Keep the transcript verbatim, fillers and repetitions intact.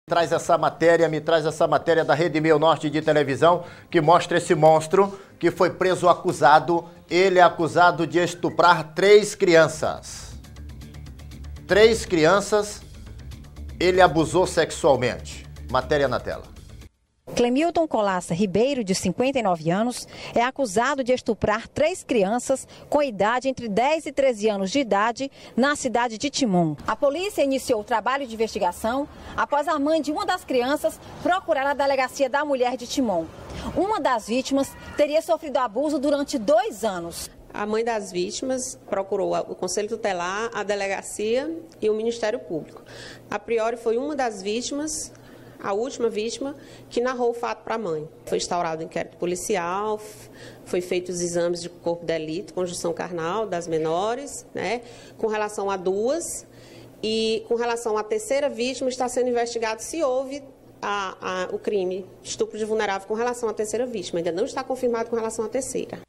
Traz essa matéria, me traz essa matéria da Rede Meio Norte de televisão, que mostra esse monstro que foi preso acusado. Ele é acusado de estuprar três crianças. Três crianças ele abusou sexualmente. Matéria na tela. Clemilton Colaça Ribeiro, de cinquenta e nove anos, é acusado de estuprar três crianças com idade entre dez e treze anos de idade na cidade de Timon. A polícia iniciou o trabalho de investigação após a mãe de uma das crianças procurar a delegacia da mulher de Timon. Uma das vítimas teria sofrido abuso durante dois anos. A mãe das vítimas procurou o Conselho Tutelar, a delegacia e o Ministério Público. A priori foi uma das vítimas, a última vítima, que narrou o fato para a mãe. Foi instaurado o inquérito policial, foi feito os exames de corpo de delito, conjunção carnal das menores, né, com relação a duas, e com relação à terceira vítima está sendo investigado se houve a, a, o crime estupro de vulnerável com relação à terceira vítima. Ainda não está confirmado com relação à terceira.